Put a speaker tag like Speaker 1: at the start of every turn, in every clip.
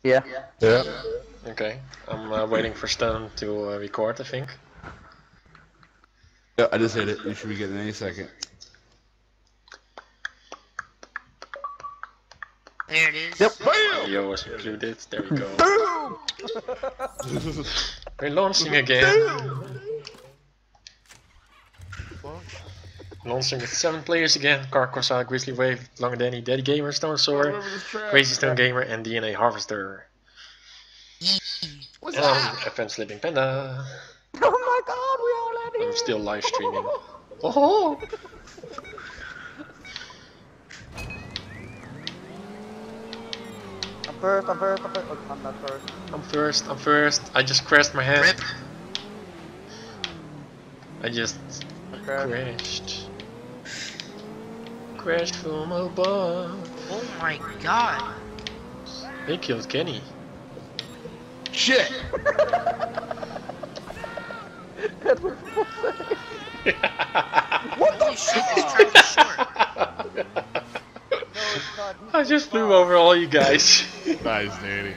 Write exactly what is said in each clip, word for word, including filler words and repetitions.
Speaker 1: Yeah.
Speaker 2: Yeah.
Speaker 3: Okay, I'm uh, waiting for Stone to uh, record, I think.
Speaker 2: Yeah, I just hit it. You should be getting any second.
Speaker 4: There it is.
Speaker 1: Yep.
Speaker 3: Audio was included, there we go.
Speaker 1: Boom!
Speaker 3: We're launching again. Launching with seven players again. Carcosa, Grizzly Wave, Long Danny, Daddy Gamer, Stone Sword, Crazy Stone Gamer, and D N A Harvester.
Speaker 5: What's
Speaker 3: And I'm
Speaker 5: that?
Speaker 3: Advanced Sleeping Panda.
Speaker 1: Oh my god, we all had it!
Speaker 3: I'm still live streaming. Oh!
Speaker 1: I'm first, I'm first, I'm first. Oh, I'm not first.
Speaker 3: I'm first, I'm first. I just crashed my head.
Speaker 4: Rip.
Speaker 3: I just
Speaker 1: Okay.
Speaker 3: crashed. Crashed from above.
Speaker 4: Oh my god.
Speaker 3: They killed Kenny.
Speaker 5: Shit!
Speaker 1: That was
Speaker 4: Holy shit, this track is short.
Speaker 1: No, it's not. He's
Speaker 3: I just flew over all you guys.
Speaker 5: Nice, Danny.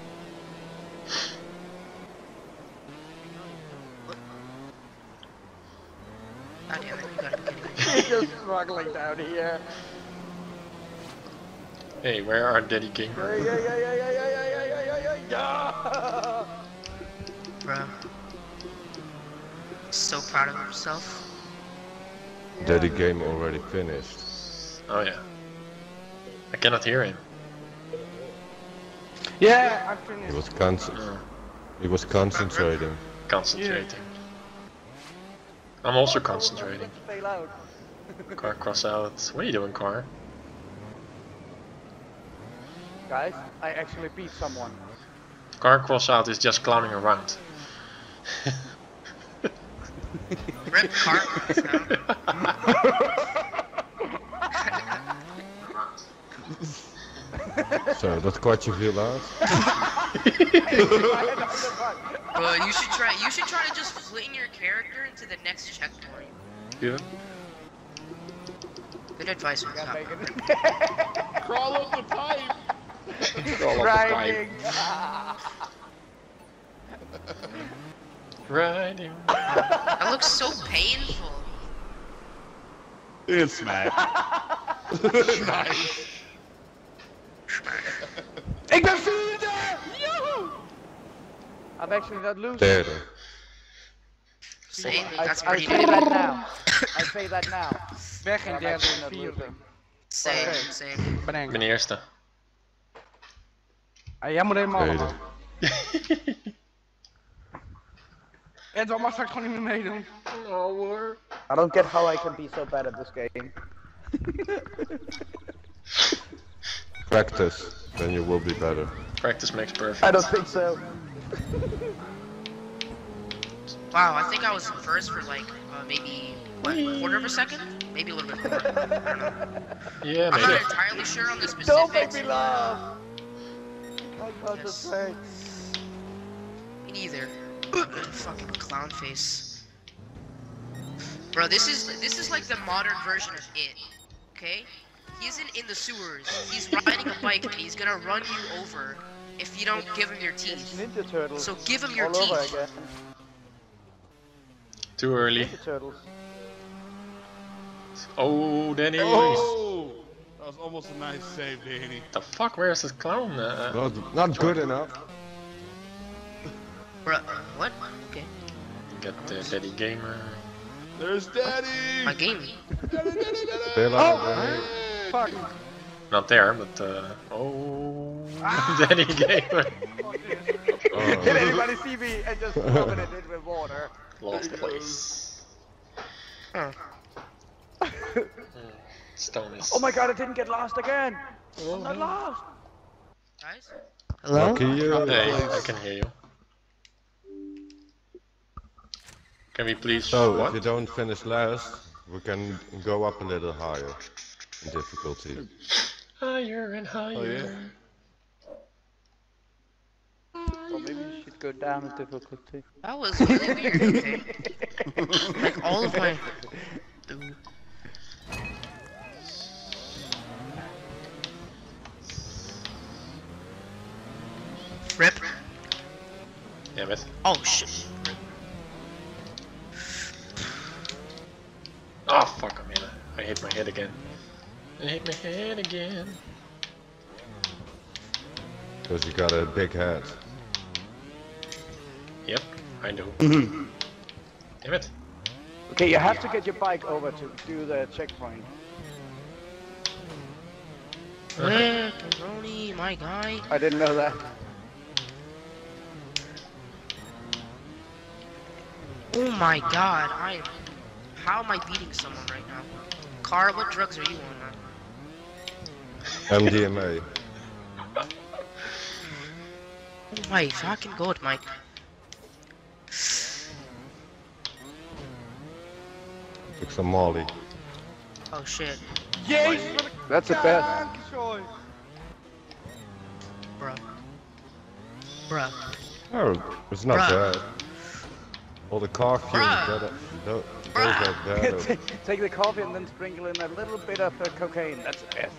Speaker 4: God damn it, you gotta be kidding me.
Speaker 1: He's just struggling down here.
Speaker 3: Hey, where are Daddy Gamer?
Speaker 1: Yeah, yeah, yeah, yeah, yeah, yeah, yeah, yeah, yeah, yeah, yeah.
Speaker 4: Bro. So proud of himself.
Speaker 6: Daddy game already finished.
Speaker 3: Oh yeah. I cannot hear him.
Speaker 1: Yeah, I'm
Speaker 6: He
Speaker 1: finished.
Speaker 6: was con
Speaker 3: Oh,
Speaker 6: he was concentrating.
Speaker 3: concentrating. I'm also concentrating.
Speaker 1: Stay loud.
Speaker 3: Car cross out. What are you doing, Car?
Speaker 1: Guys, I actually beat someone.
Speaker 3: Car cross out is just clowning around.
Speaker 4: Rip Carlos now.
Speaker 6: Zo, dat kwartje viel uit.
Speaker 4: Bro, you should try you should try to just fling your character into the next checkpoint.
Speaker 3: Yeah.
Speaker 4: Good advice, man.
Speaker 1: Yeah, make it.
Speaker 5: Crawl up the pipe!
Speaker 3: Crawl up the
Speaker 1: Grinding.
Speaker 3: Riding.
Speaker 4: That looks so painful.
Speaker 5: It's smack. Nice.
Speaker 1: Ik ben vierde! Joehoe! I'm actually not losing.
Speaker 6: Derde.
Speaker 4: Same,
Speaker 1: I,
Speaker 4: that's
Speaker 1: I
Speaker 4: pretty
Speaker 1: say
Speaker 4: good.
Speaker 1: that now. I say that now.
Speaker 7: Ben geen
Speaker 1: I'm
Speaker 7: derde
Speaker 1: actually
Speaker 7: en
Speaker 1: not
Speaker 7: vierde.
Speaker 1: losing.
Speaker 4: Same,
Speaker 1: Okay.
Speaker 4: same.
Speaker 7: Ben
Speaker 3: Ik ben
Speaker 7: Engel.
Speaker 3: eerste.
Speaker 7: Ah, jij moet helemaal
Speaker 6: Tweede.
Speaker 7: allemaal. Edward mag straks gewoon niet meer meedoen.
Speaker 3: Oh hoor.
Speaker 1: I don't get how I can be so bad at this game.
Speaker 6: Practice, then you will be better.
Speaker 3: Practice makes perfect.
Speaker 1: I don't think so.
Speaker 4: Wow, I think I was first for like uh, maybe what, a quarter of a second? Maybe a little bit more. I don't know.
Speaker 3: Yeah,
Speaker 4: I'm not
Speaker 3: maybe.
Speaker 4: entirely sure on the
Speaker 1: Don't make
Speaker 4: specifics.
Speaker 1: me laugh! I concentrate.
Speaker 4: Me neither. Fucking clown face. Bro, this is this is like the modern version of it. Okay? He isn't in the sewers. He's riding a bike and he's gonna run you over if you don't give him your
Speaker 1: It's
Speaker 4: teeth.
Speaker 1: Ninja Turtles.
Speaker 4: So give him your
Speaker 1: all over
Speaker 4: teeth.
Speaker 1: again.
Speaker 3: Too early.
Speaker 1: Ninja Turtles.
Speaker 3: Oh, Danny.
Speaker 5: Oh! That was almost a nice save, Danny.
Speaker 3: The fuck? Where is this clown? Uh,
Speaker 6: Not, not good enough.
Speaker 4: Bro, what? Okay.
Speaker 3: get the Daddy Gamer.
Speaker 5: There's Daddy!
Speaker 4: My game.
Speaker 5: Daddy, Daddy, Daddy!
Speaker 6: Bella,
Speaker 5: Oh!
Speaker 1: Fuck.
Speaker 3: Not there, but uh. Oh. Daddy Gamer.
Speaker 6: Oh.
Speaker 1: Did anybody see me and just rubbing it in with water?
Speaker 3: Lost place.
Speaker 4: Huh.
Speaker 3: Stone is.
Speaker 1: Oh my god, I didn't get lost again!
Speaker 3: Oh,
Speaker 1: I'm not
Speaker 3: no.
Speaker 1: lost!
Speaker 4: Guys?
Speaker 6: Lucky you.
Speaker 3: Hey, I can hear you. Can we please?
Speaker 6: So,
Speaker 3: what?
Speaker 6: if you don't finish last, we can go up a little higher in difficulty.
Speaker 3: Higher and higher.
Speaker 5: Oh, yeah.
Speaker 1: Or maybe you should go down in difficulty.
Speaker 4: That was really weird, okay? Like all of my... Ooh. Rip.
Speaker 3: Damn it.
Speaker 4: Oh shit.
Speaker 3: Oh fuck, I'm in. I hit my head again. I hit my head again.
Speaker 6: Because you got a big head.
Speaker 3: Yep, I know. Damn it.
Speaker 1: Okay, you have to get your bike over to do the checkpoint.
Speaker 4: Rip, Ronnie, my guy.
Speaker 1: I didn't know that.
Speaker 4: Oh my god, I. How am I beating someone right now? Car, what drugs are you on, man?
Speaker 6: M D M A.
Speaker 4: Oh my fucking god, Mike.
Speaker 6: Took some Molly.
Speaker 4: Oh shit.
Speaker 7: Jezus, wat een
Speaker 1: That's the best.
Speaker 7: kankerzooi.
Speaker 4: Bruh. Bruh.
Speaker 6: Oh, it's not
Speaker 4: Bruh.
Speaker 6: bad. All the car fumes,
Speaker 4: Bruh.
Speaker 6: that, those are bad.
Speaker 1: take, take the coffee and then sprinkle in a little bit of uh, cocaine. That's the best.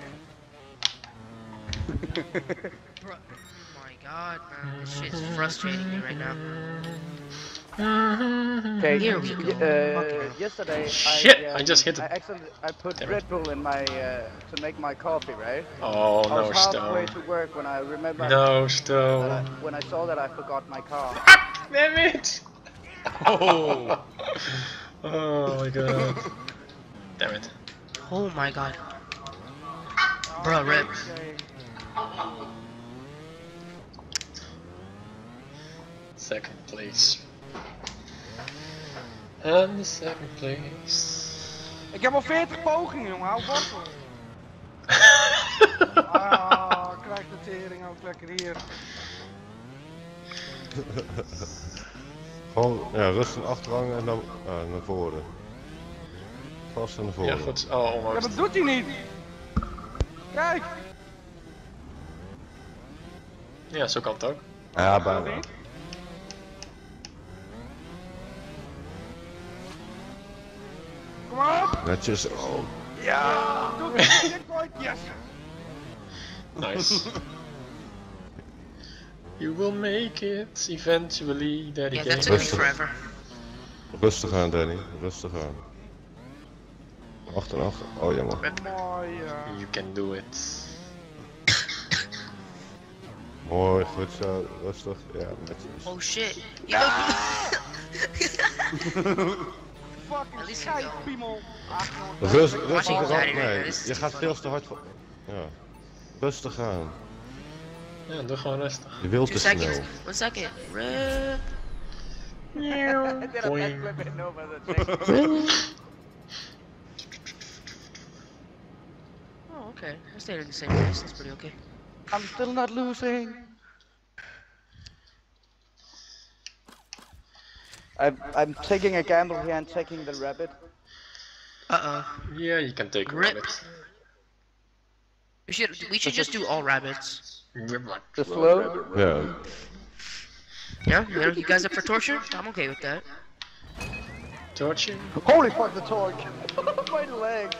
Speaker 4: Bruh. Oh my god, man. This shit's frustrating me right now.
Speaker 1: Okay,
Speaker 4: Here we
Speaker 1: y-
Speaker 4: go.
Speaker 1: uh, yesterday
Speaker 3: Shit,
Speaker 1: I, um,
Speaker 3: I just hit
Speaker 1: I
Speaker 3: it.
Speaker 1: accidentally I put
Speaker 3: Damn it.
Speaker 1: Red Bull in my uh, to make my coffee, right?
Speaker 3: Oh
Speaker 1: I
Speaker 3: no,
Speaker 1: was halfway
Speaker 3: Stone.
Speaker 1: to work when I remembered
Speaker 3: No,
Speaker 1: that I,
Speaker 3: Stone.
Speaker 1: when I saw that I forgot my car.
Speaker 3: Damn it!
Speaker 5: Oh.
Speaker 3: Oh my god. Damn it.
Speaker 4: Oh my god. Bruh, Rip.
Speaker 3: Second place. And the second place.
Speaker 7: Ik heb al veertig pogingen, jongen. Hou wortel. Ah, krijg de tering ook lekker hier.
Speaker 6: Gewoon, ja, rustig achterhangen en dan ah, naar voren. Vast en naar voren.
Speaker 3: Ja, goed. Oh,
Speaker 7: Ja,
Speaker 3: almost.
Speaker 7: dat doet hij niet. Kijk.
Speaker 3: Ja, zo kan het ook.
Speaker 6: Ja, bijna.
Speaker 7: Kom op.
Speaker 6: Netjes. Oh.
Speaker 7: Ja. Doe het. Checkpoint. Yes.
Speaker 3: Nice. You will make it eventually, Daddy
Speaker 4: Yeah,
Speaker 3: Gamer.
Speaker 4: that took me
Speaker 6: Rustig.
Speaker 4: forever.
Speaker 6: Rustig aan, Danny. Rustig aan. Achter en achter. Oh, jammer.
Speaker 7: Mooi. eh.
Speaker 3: You can do it.
Speaker 6: Mooi, goed zo. Rustig. Ja, netjes.
Speaker 4: Oh shit. You go.
Speaker 7: Fucking
Speaker 4: At least
Speaker 7: schijt,
Speaker 4: you go.
Speaker 7: piemel. Ach, man.
Speaker 6: Rust,
Speaker 4: Watching
Speaker 6: rustig
Speaker 4: Daddy
Speaker 6: erop.
Speaker 4: right now,
Speaker 6: Nee,
Speaker 4: this is
Speaker 6: je
Speaker 4: too
Speaker 6: gaat
Speaker 4: funny.
Speaker 6: veel te hard voor. Ja. Rustig aan.
Speaker 3: Ja, doe gewoon rustig.
Speaker 6: Je wilt
Speaker 4: Two
Speaker 6: te snel.
Speaker 4: seconds. One second. Rip.
Speaker 1: I did a
Speaker 3: Boing.
Speaker 1: backflip in over the checkpoint.
Speaker 4: Oh, okay. I stayed in the same place. That's pretty okay.
Speaker 1: I'm still not losing. I'm, I'm taking a gamble here and taking the rabbit.
Speaker 4: Uh oh.
Speaker 3: Yeah, you can take a
Speaker 4: Rip.
Speaker 3: rabbit.
Speaker 4: We should. We should just do all rabbits.
Speaker 1: The slow.
Speaker 6: Ja.
Speaker 4: Yeah. You, know, you guys up for torture? I'm okay with that.
Speaker 3: Torture?
Speaker 1: Holy fuck, the torque! My leg!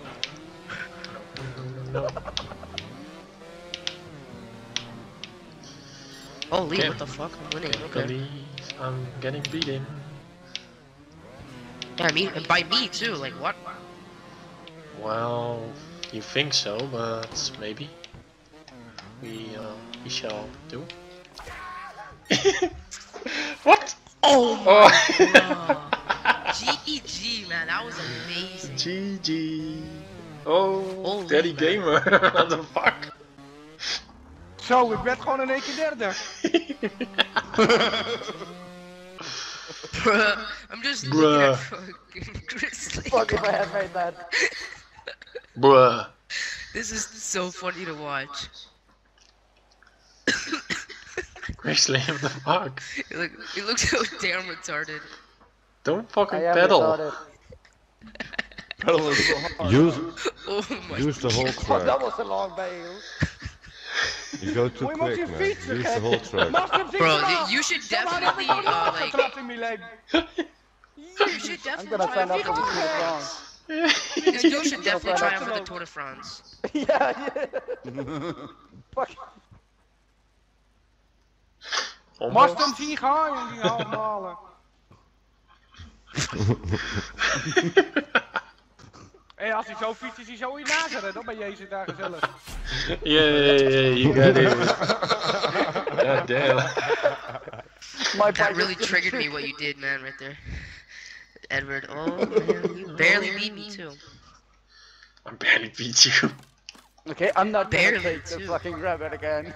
Speaker 3: No.
Speaker 4: Holy,
Speaker 3: Okay.
Speaker 4: what the fuck? I'm winning.
Speaker 3: Can't
Speaker 4: Okay.
Speaker 3: believe I'm getting beaten.
Speaker 4: Yeah, me and by me too. Like what?
Speaker 3: Well, you think so, but maybe we uh, we shall do. What?
Speaker 4: Oh
Speaker 3: Oh.
Speaker 4: my G G, man. That was amazing.
Speaker 3: G G. Oh,
Speaker 4: Holy
Speaker 3: Daddy
Speaker 4: man.
Speaker 3: Gamer. What the fuck?
Speaker 7: Zo, ik werd gewoon in één keer derde.
Speaker 4: Bruh, I'm just looking
Speaker 3: Bruh.
Speaker 4: at fucking Grizzly.
Speaker 1: Fuck if I had made that.
Speaker 3: Bruh.
Speaker 4: This is so funny to watch.
Speaker 3: Grizzly, what the fuck?
Speaker 4: It, look, it looks so damn retarded.
Speaker 3: Don't
Speaker 1: I
Speaker 3: fucking
Speaker 1: am
Speaker 3: pedal.
Speaker 1: retarded.
Speaker 5: Pedal is so hard.
Speaker 6: Use,
Speaker 4: Oh my
Speaker 6: use the whole
Speaker 1: Oh, that
Speaker 6: track.
Speaker 1: was a long bail.
Speaker 6: You go too
Speaker 7: Moet je hem op
Speaker 6: quick,
Speaker 7: je
Speaker 6: man.
Speaker 7: fietsen,
Speaker 6: Use the
Speaker 7: gek.
Speaker 6: whole track.
Speaker 7: Master hem
Speaker 4: Bro,
Speaker 7: zitten
Speaker 4: th- you should definitely uh, like
Speaker 7: Trap in mijn leg.
Speaker 4: you should
Speaker 1: I'm
Speaker 4: definitely
Speaker 1: gonna
Speaker 4: try
Speaker 1: sign up for the
Speaker 4: for
Speaker 1: Tour de France.
Speaker 4: this dude should definitely try out for the Tour de France.
Speaker 1: Yeah, yeah. Fuck.
Speaker 7: Mast hem
Speaker 3: Almost.
Speaker 7: zien gaan, die halve malen. Hé, als hij zo fietst, is hij zo in Nazareth. Dan ben Jezus daar gezellig.
Speaker 3: Yeah, yeah, you got it. God damn.
Speaker 1: My
Speaker 4: That
Speaker 1: bike
Speaker 4: really
Speaker 1: is
Speaker 4: triggered me what you did, man, right there. Edward, oh man, you barely beat me too.
Speaker 3: I barely beat you.
Speaker 1: Okay, I'm not gonna
Speaker 4: Barely,
Speaker 1: take the
Speaker 4: too.
Speaker 1: fucking rabbit again.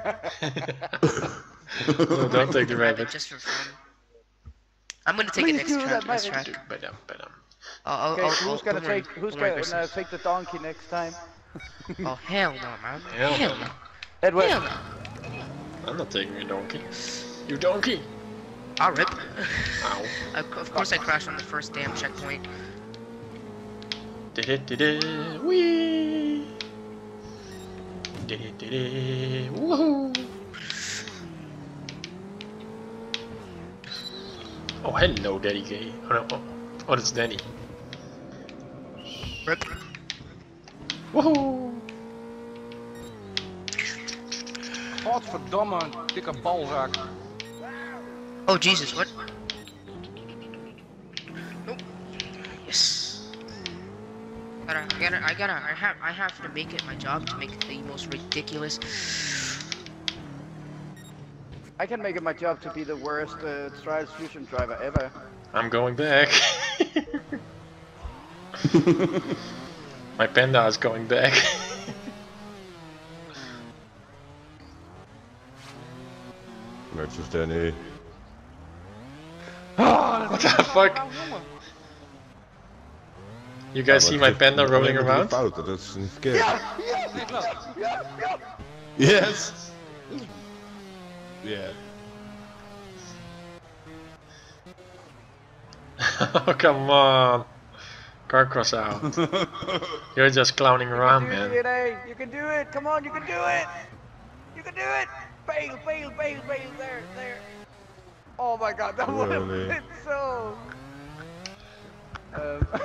Speaker 3: No, don't take the rabbit.
Speaker 4: Just for fun. I'm gonna take it
Speaker 1: Please
Speaker 4: next
Speaker 1: do
Speaker 4: track.
Speaker 1: that,
Speaker 4: Next
Speaker 1: mate.
Speaker 4: track.
Speaker 3: Badum, badum.
Speaker 4: I'll, I'll,
Speaker 1: Okay,
Speaker 4: I'll,
Speaker 1: who's
Speaker 4: I'll,
Speaker 1: gonna
Speaker 4: don't worry,
Speaker 1: take who's
Speaker 4: don't worry,
Speaker 1: gonna uh,
Speaker 4: Grizzly.
Speaker 1: take the donkey next time?
Speaker 4: Oh hell no, man.
Speaker 3: Hell
Speaker 4: Hell
Speaker 3: no.
Speaker 4: no.
Speaker 1: Edward.
Speaker 4: Hell no.
Speaker 3: I'm not taking a donkey. You donkey!
Speaker 4: I'll rip.
Speaker 3: Ow.
Speaker 4: Of of course I crashed on the first damn checkpoint.
Speaker 3: Did it, did it, wee! Did it, did it, woohoo! Oh, hello, Daddy Gay. Oh, no. Oh, oh, that's Danny.
Speaker 4: Rip.
Speaker 3: Woohoo!
Speaker 7: Godverdomme, dikke balzak.
Speaker 4: Oh Jesus, what? Nope. Yes. Gotta, I gotta, I gotta, I have, I have to make it my job to make the most ridiculous.
Speaker 1: I can make it my job to be the worst uh, Trials Fusion driver ever.
Speaker 3: I'm going back. My panda is going back.
Speaker 6: Versus Danny.
Speaker 3: What the fuck? You guys see my panda rolling around?
Speaker 6: Fout, dat is niet verkeerd.
Speaker 5: Yes. Yeah.
Speaker 3: Oh, come on. Car cross out. You're just clowning around,
Speaker 1: You can
Speaker 3: man.
Speaker 1: do it, eh? You can do it. Come on, you can do it. You can do it. Bail, bail, bail, bail. There, there. Oh my God, that would have
Speaker 6: Really?
Speaker 1: been so. Um.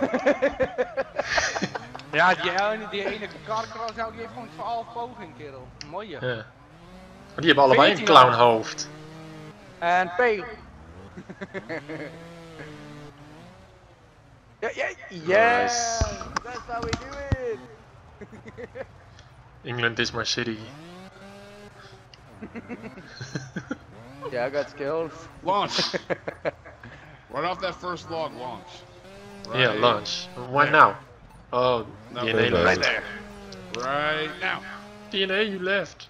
Speaker 7: Ja, die ene, die ene carcross nou, die heeft gewoon twaalf pogingen, kerel. Mooie.
Speaker 3: Ja. Maar die hebben allebei een
Speaker 7: veertien al.
Speaker 3: clownhoofd.
Speaker 1: And bail. Yeah, yeah, yeah.
Speaker 3: Nice.
Speaker 1: That's how we do it.
Speaker 3: England is my city.
Speaker 1: Yeah, I got skills.
Speaker 5: Launch. Right off that first log, launch. Right,
Speaker 3: Yeah, launch. Why now? Oh,
Speaker 5: No,
Speaker 3: D N A
Speaker 6: right
Speaker 3: left.
Speaker 5: there. Right now.
Speaker 3: D N A, you left.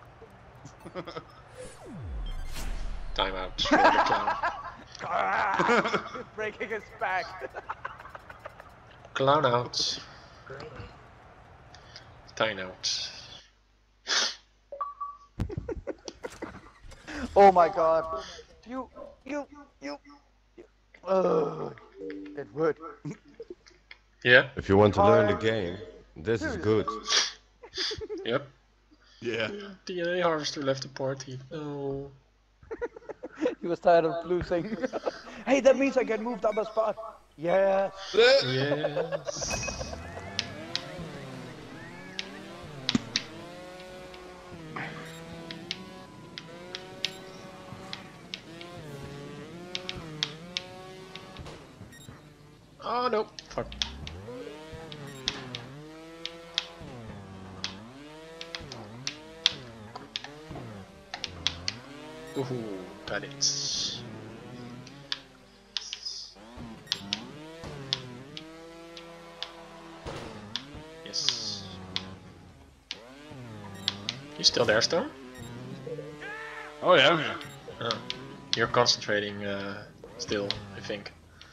Speaker 3: Time out for the clown.
Speaker 1: Breaking his back.
Speaker 3: Clown out. Time out.
Speaker 1: Oh my God. You, you, you. you. Oh, it would.
Speaker 3: Yeah.
Speaker 6: If you want to learn the game, this is good.
Speaker 3: Yep.
Speaker 5: Yeah.
Speaker 3: D N A harvester left the party. No.
Speaker 1: He was tired of losing. Hey, that means I get moved up a spot. Yeah.
Speaker 3: Yes. Oh no. Fuck. Ooh, got it. Yes. You still there, Stone?
Speaker 5: Oh yeah, I'm here.
Speaker 3: Oh. You're concentrating uh, still, I think.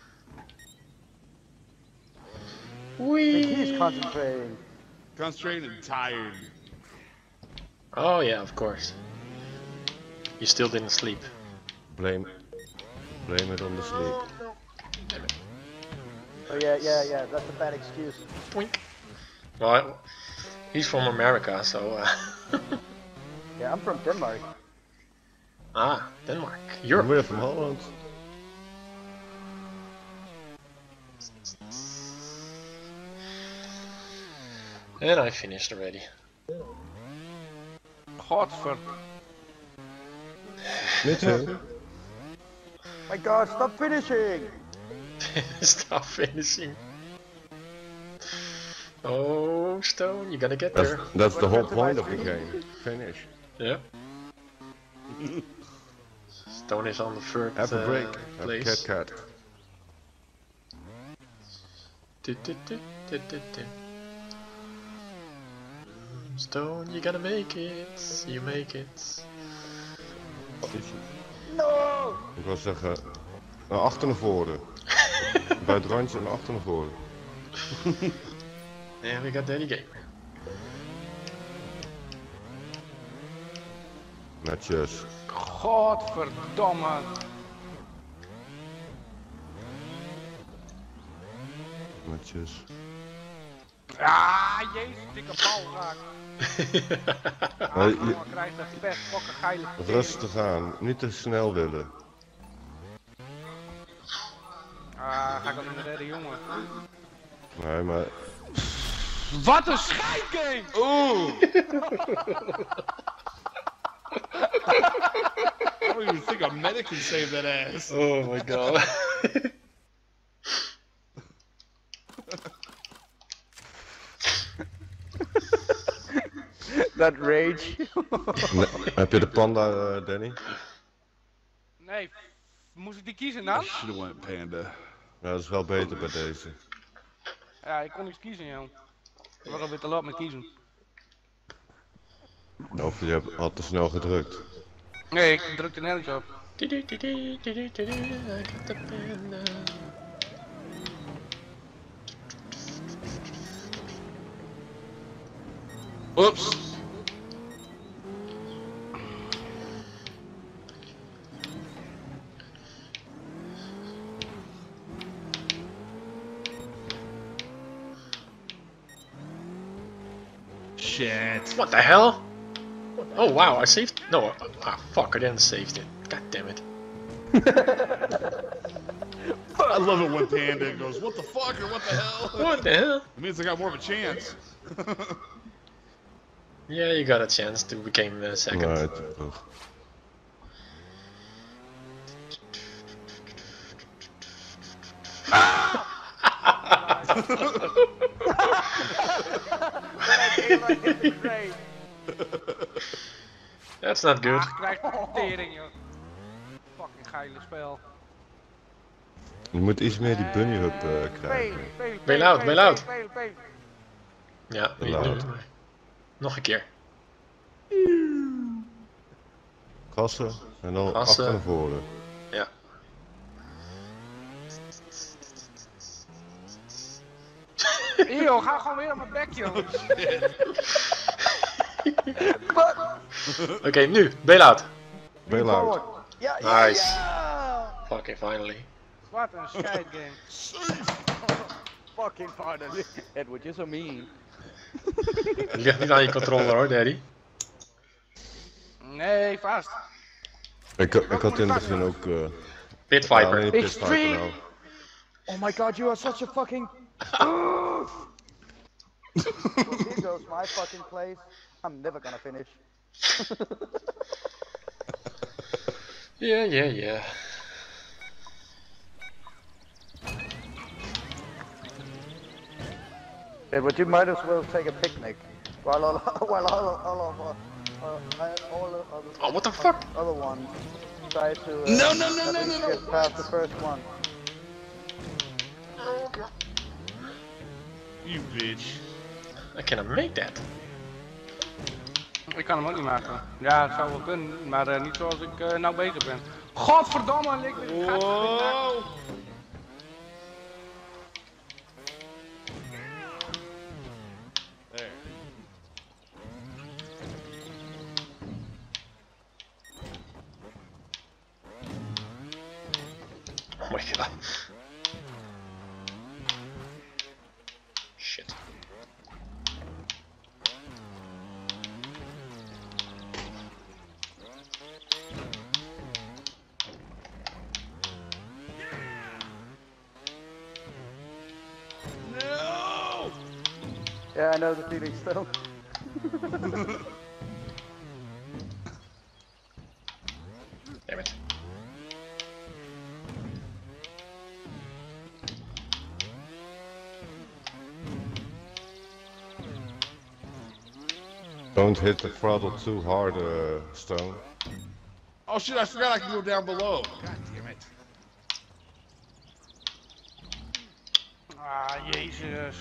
Speaker 1: I think he's
Speaker 3: Whee!
Speaker 1: concentrating.
Speaker 5: Concentrated and tired.
Speaker 3: Oh yeah, of course. You still didn't sleep.
Speaker 6: Blame, blame it on the sleep.
Speaker 3: Damn it.
Speaker 1: Oh yeah, yeah, yeah. That's a bad excuse.
Speaker 3: Twink. Well, I, he's from America, so. Uh,
Speaker 1: Yeah, I'm from Denmark.
Speaker 3: ah, Denmark. Europe.
Speaker 6: We're from Holland.
Speaker 3: And I finished already.
Speaker 7: Godver.
Speaker 6: Me too.
Speaker 1: My God, stop finishing!
Speaker 3: Stop finishing. Oh, Stone, you gotta get
Speaker 6: That's,
Speaker 3: there.
Speaker 6: that's the whole
Speaker 1: Welcome to my
Speaker 6: point of the
Speaker 1: stream.
Speaker 6: game. Finish.
Speaker 3: Yeah. Stone is on the third
Speaker 6: Have a
Speaker 3: uh,
Speaker 6: break. Have
Speaker 3: place.
Speaker 6: cat cat.
Speaker 3: Du, du, du, du, du, du. Stone, you gotta make it. You make it.
Speaker 1: No!
Speaker 6: Ik wil zeggen, naar achter naar voren. Bij het randje naar achter naar voren.
Speaker 3: And we got Daddy Gamer.
Speaker 6: Netjes.
Speaker 7: Godverdomme.
Speaker 6: Netjes.
Speaker 7: Ah, jezus, dikke bal raak. Ah,
Speaker 6: Nee, je-
Speaker 7: jongen, krijgt dat best fucking geile
Speaker 6: Rustig aan, niet te snel willen.
Speaker 7: Ah, ga ik al in de derde jongen.
Speaker 6: Nee, maar
Speaker 7: Wat een scheidgame!
Speaker 5: Ooh! I don't even think a medic can save that ass.
Speaker 3: Oh my god.
Speaker 1: That rage.
Speaker 6: Ne- heb je de panda, uh, Danny?
Speaker 7: Nee, moest ik die kiezen dan?
Speaker 5: Should have went panda.
Speaker 6: Ja, dat is wel beter bij deze.
Speaker 7: Ja, ik kon niks kiezen, joh. Ik was alweer te laat met kiezen.
Speaker 6: Of je hebt al te snel gedrukt.
Speaker 7: Nee, ik drukte nergens op.
Speaker 3: Du, du, du, du, du, du, du, du, I got the panda.
Speaker 5: Oops. Shit.
Speaker 3: What the hell? Oh wow, I saved. No, ah fuck, I didn't save it. God damn it.
Speaker 5: I love it when Panda goes, what the fuck or what the hell?
Speaker 3: What the hell?
Speaker 5: It means I got more of a chance.
Speaker 3: Yeah, you got a chance to become uh, second.
Speaker 6: Nee, te vroeg.
Speaker 3: That's not good.
Speaker 7: Ah, krijgt de tering, joh. Fucking geile spel.
Speaker 6: Je moet iets meer die bunny hub uh, krijgen.
Speaker 3: Bail out, bail out.
Speaker 1: Fail, fail.
Speaker 3: Ja,
Speaker 6: Te
Speaker 3: nu-
Speaker 6: laat.
Speaker 3: nu- nog een keer.
Speaker 6: Gassen en dan
Speaker 3: Gassen.
Speaker 6: achter naar voren.
Speaker 3: Ja.
Speaker 7: Yo, ga gewoon weer op mijn bek, joh.
Speaker 3: Oké, nu, bail out.
Speaker 6: Bail out.
Speaker 1: Ja, ja,
Speaker 3: Nice.
Speaker 1: ja.
Speaker 3: Fucking finally.
Speaker 7: Wat een scheidgame.
Speaker 1: Fucking finally. Edward, you're so mean.
Speaker 3: Het ligt niet aan je controller hoor, Daddy.
Speaker 7: Nee, vast.
Speaker 6: Ik, ik had in het begin ook... Uh,
Speaker 3: Pit
Speaker 6: ja,
Speaker 3: Viper.
Speaker 6: alleen Pit
Speaker 1: Extreme.
Speaker 6: Viper nou.
Speaker 1: Oh my God, you are such a fucking. Well, here goes my fucking place. I'm never gonna finish.
Speaker 3: Yeah, yeah, yeah.
Speaker 1: Edward, you might as well take a picnic while all, while all, all of uh, uh, all the other,
Speaker 3: Oh, what the fuck?
Speaker 1: other ones try to uh,
Speaker 5: No, no, no,
Speaker 1: at
Speaker 5: no,
Speaker 1: least
Speaker 5: no, no.
Speaker 1: get past the first one.
Speaker 5: You bitch.
Speaker 3: I cannot make that.
Speaker 7: Ik kan hem ook niet maken. Ja, het zou wel kunnen, maar uh, niet zoals ik uh, nou bezig ben. Godverdomme, ik ben ik ga het niet maken.
Speaker 5: Whoa. There.
Speaker 3: Oh my god. Shit.
Speaker 5: No.
Speaker 1: Yeah, I know the feeling still.
Speaker 3: Yeah,
Speaker 6: Don't hit the throttle too hard, uh, Stone.
Speaker 5: Oh shit, I forgot I can go down below. God damn it.
Speaker 7: Ah, jezus.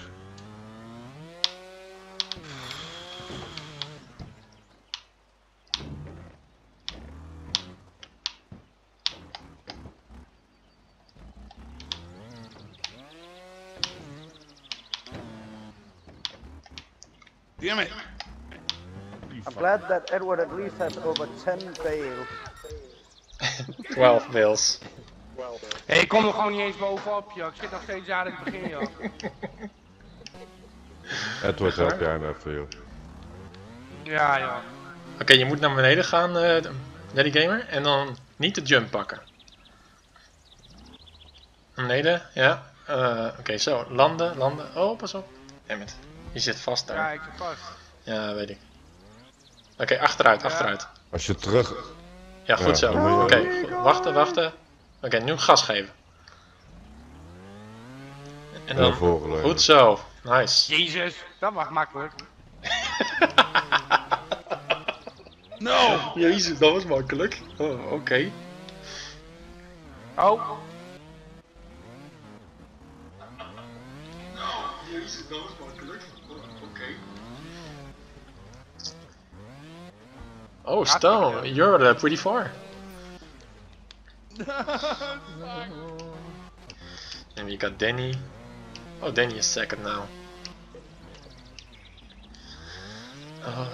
Speaker 5: Damn it.
Speaker 1: I'm glad that Edward at least has over ten fails.
Speaker 3: twaalf wheels.
Speaker 7: Hé, hey, ik kom er gewoon niet eens bovenop, joh. Ik zit nog steeds aan het begin, joh.
Speaker 6: Edward, help jij me even, joh.
Speaker 7: Ja, joh.
Speaker 3: Oké, okay, je moet naar beneden gaan, uh, Daddy Gamer, en dan niet de jump pakken. Naar beneden, ja. Uh, Oké, okay, zo, landen, landen. Oh, pas op. Dammit, je zit vast daar.
Speaker 7: Ja, ik zit vast.
Speaker 3: Ja, weet ik. Oké, okay, achteruit,
Speaker 7: ja.
Speaker 3: achteruit.
Speaker 6: Als je terug...
Speaker 3: Ja, goed
Speaker 6: ja,
Speaker 3: zo. Oké, okay, wachten, wachten. Oké, okay, nu gas geven. En dan, goed zo, nice.
Speaker 7: Jezus, dat was makkelijk.
Speaker 3: No! Jezus, dat was makkelijk. Oh, oké. Okay.
Speaker 7: Oh.
Speaker 3: Jezus, dat was makkelijk. Oh, oké. Okay. Oh, Stone, you're uh, pretty far. And we got Danny. Oh, Danny is second now. Oh.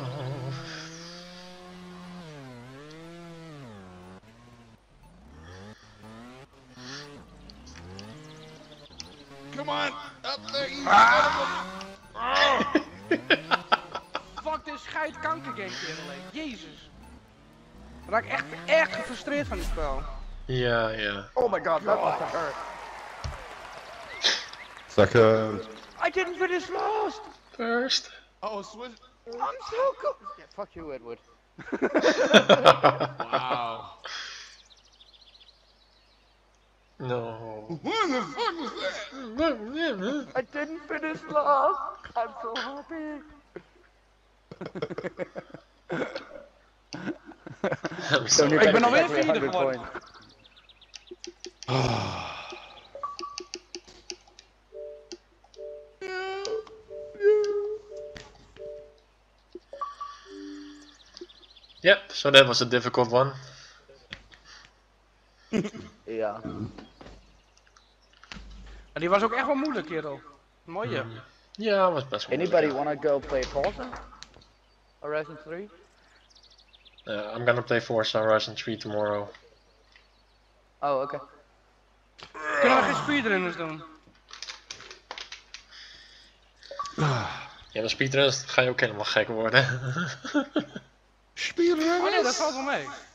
Speaker 5: Come on, up there, you
Speaker 7: ah. Oh. Fuck dit scheidkanker game alleen. Jezus. Ik raak echt erg gefrustreerd van dit spel.
Speaker 3: Ja, ja.
Speaker 1: Oh my god, that must have hurt.
Speaker 6: Second.
Speaker 1: I didn't finish last!
Speaker 3: First.
Speaker 5: Oh, switch.
Speaker 1: I'm so cool! Yeah, fuck you, Edward.
Speaker 5: Wow.
Speaker 3: No.
Speaker 5: What the fuck was that?
Speaker 1: I didn't finish last! I'm so happy!
Speaker 3: I'm sorry.
Speaker 7: Ik ben alweer vierde geworden.
Speaker 3: Yep, so that was a difficult one.
Speaker 1: Ja.
Speaker 7: En die was ook echt wel moeilijk, kerel. Mooie.
Speaker 3: Mm. Ja, was best wel.
Speaker 1: Anybody wanna go play Forza? Horizon three?
Speaker 3: Uh, I'm gonna play Forza Horizon three tomorrow.
Speaker 1: Oh, oké. Okay.
Speaker 7: Kunnen we geen speedrunners doen?
Speaker 3: Ja, de speedruns ga je ook helemaal gek worden.
Speaker 5: Speedrunners?
Speaker 7: Oh nee, dat valt wel mee.